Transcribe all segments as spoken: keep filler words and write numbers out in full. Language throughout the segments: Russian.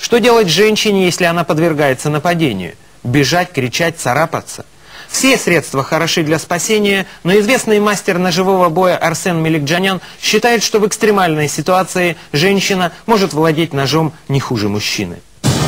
Что делать женщине, если она подвергается нападению? Бежать, кричать, царапаться? Все средства хороши для спасения, но известный мастер ножевого боя Арсен Меликджанян считает, что в экстремальной ситуации женщина может владеть ножом не хуже мужчины.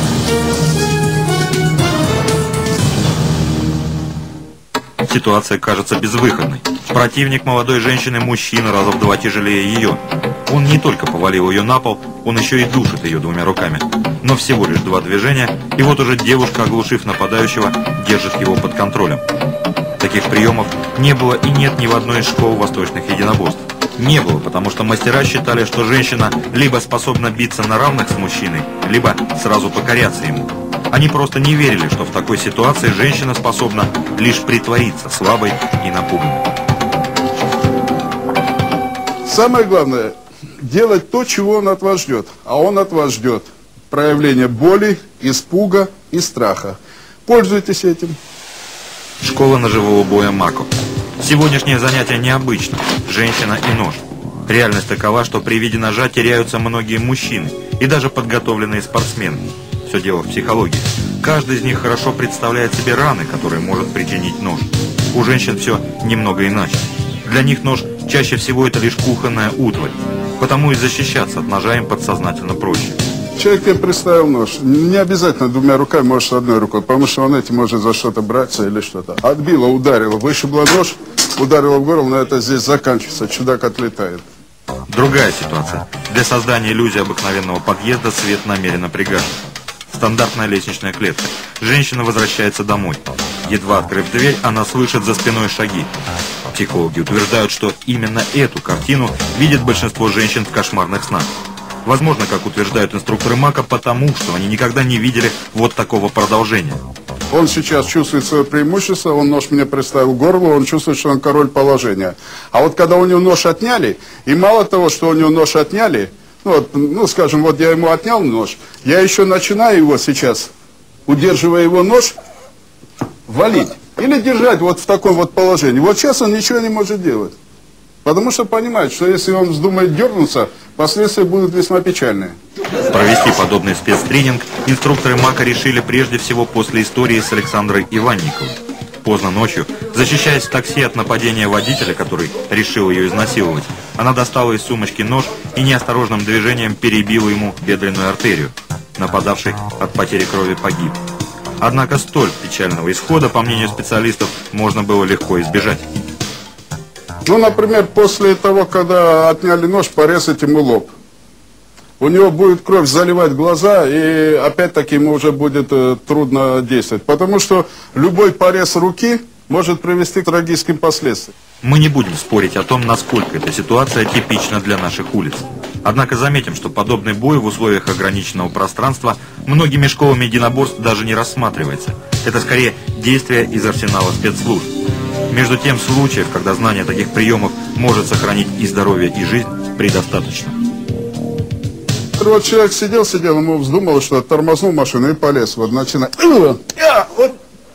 Ситуация кажется безвыходной. Противник молодой женщины – мужчина раза в два тяжелее ее. Он не только повалил ее на пол, он еще и душит ее двумя руками. Но всего лишь два движения, и вот уже девушка, оглушив нападающего, держит его под контролем. Таких приемов не было и нет ни в одной из школ восточных единоборств. Не было, потому что мастера считали, что женщина либо способна биться на равных с мужчиной, либо сразу покоряться ему. Они просто не верили, что в такой ситуации женщина способна лишь притвориться слабой и напуганной. Самое главное – делать то, чего он от вас ждет. А он от вас ждет проявление боли, испуга и страха. Пользуйтесь этим. Школа ножевого боя Мако. Сегодняшнее занятие необычно. Женщина и нож. Реальность такова, что при виде ножа теряются многие мужчины и даже подготовленные спортсмены. Все дело в психологии. Каждый из них хорошо представляет себе раны, которые может причинить нож. У женщин все немного иначе. Для них нож чаще всего это лишь кухонная утварь. Потому и защищаться от ножа им подсознательно проще. Человек тебе представил нож. Не обязательно двумя руками, может одной рукой, потому что он этим может за что-то браться или что-то. Отбила, ударила, вышибла нож, ударила в горло, но это здесь заканчивается, чудак отлетает. Другая ситуация. Для создания иллюзии обыкновенного подъезда свет намеренно пригашен. Стандартная лестничная клетка. Женщина возвращается домой. Едва открыв дверь, она слышит за спиной шаги. Психологи утверждают, что именно эту картину видит большинство женщин в кошмарных снах. Возможно, как утверждают инструкторы Мако, потому что они никогда не видели вот такого продолжения. Он сейчас чувствует свое преимущество, он нож мне приставил к горлу, он чувствует, что он король положения. А вот когда у него нож отняли, и мало того, что у него нож отняли, ну, вот, ну скажем, вот я ему отнял нож, я еще начинаю его сейчас, удерживая его нож, валить. Или держать вот в таком вот положении. Вот сейчас он ничего не может делать. Потому что понимает, что если он вздумает дернуться, последствия будут весьма печальные. Провести подобный спецтренинг инструкторы Мако решили прежде всего после истории с Александрой Иванниковой. Поздно ночью, защищаясь в такси от нападения водителя, который решил ее изнасиловать, она достала из сумочки нож и неосторожным движением перебила ему бедренную артерию. Нападавший от потери крови погиб. Однако столь печального исхода, по мнению специалистов, можно было легко избежать. Ну, например, после того, когда отняли нож, порезать ему лоб. У него будет кровь заливать глаза, и опять-таки ему уже будет э, трудно действовать. Потому что любой порез руки может привести к трагическим последствиям. Мы не будем спорить о том, насколько эта ситуация типична для наших улиц. Однако заметим, что подобный бой в условиях ограниченного пространства многими школами единоборств даже не рассматривается. Это скорее действие из арсенала спецслужб. Между тем, случаев, когда знание таких приемов может сохранить и здоровье, и жизнь, предостаточно. Вот человек сидел, сидел, ему вздумалось, что тормознул машину и полез. Вот начинает. Вот,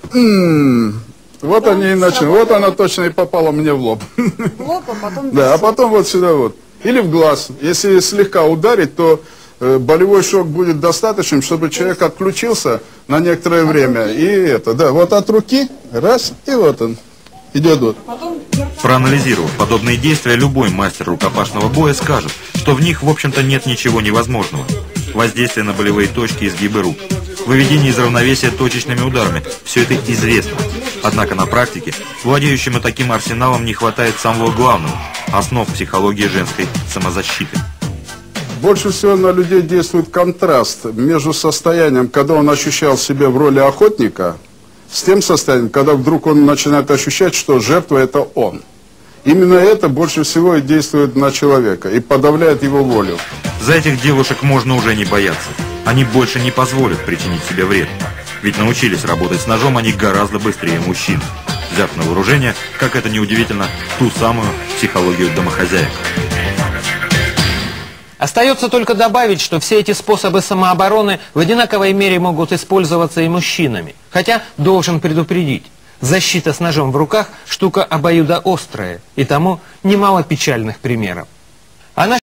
вот они и начали. Вот она точно и попала мне в лоб. В лоб, а потом... Да, а потом вот сюда вот. Или в глаз. Если слегка ударить, то э, болевой шок будет достаточным, чтобы человек отключился на некоторое от время. Руки. И это, да, вот от руки, раз, и вот он идет вот. Проанализировав подобные действия, любой мастер рукопашного боя скажет, что в них, в общем-то, нет ничего невозможного. Воздействие на болевые точки, изгибы рук, выведение из равновесия точечными ударами – все это известно. Однако на практике владеющим таким арсеналом не хватает самого главного – основ психологии женской самозащиты. Больше всего на людей действует контраст между состоянием, когда он ощущал себя в роли охотника, с тем состоянием, когда вдруг он начинает ощущать, что жертва – это он. Именно это больше всего и действует на человека и подавляет его волю. За этих девушек можно уже не бояться. Они больше не позволят причинить себе вред. Ведь научились работать с ножом они гораздо быстрее мужчин, взяв на вооружение, как это ни удивительно, ту самую психологию домохозяек. Остается только добавить, что все эти способы самообороны в одинаковой мере могут использоваться и мужчинами. Хотя должен предупредить, защита с ножом в руках – штука обоюдоострая, и тому немало печальных примеров. Она